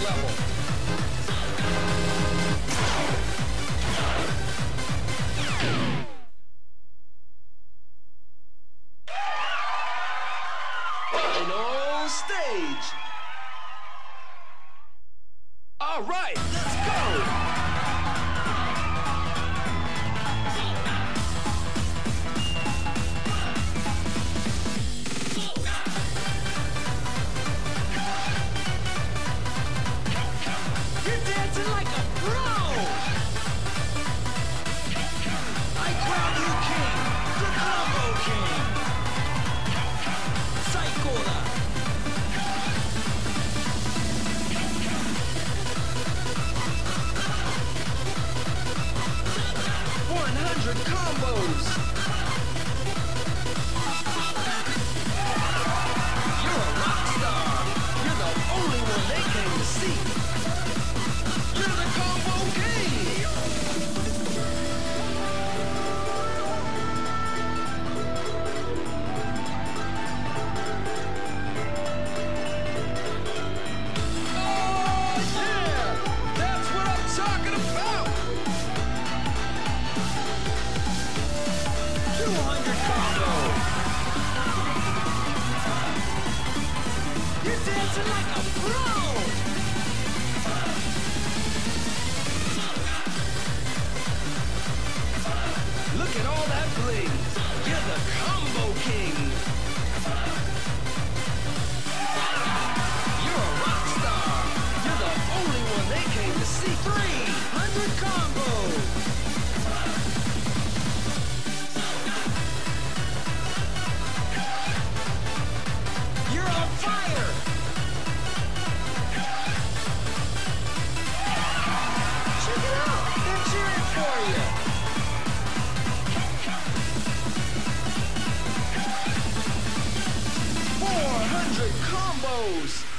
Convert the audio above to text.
level. Final stage. All right, let's go. Combos. You're a rock star. You're the only one they came to see. You're the combo king. Oh yeah, that's what I'm talking about. 200 combo! You're dancing like a pro! Look at all that bling! You're the combo king! You're a rock star! You're the only one they came to see! 300 combos! Combos!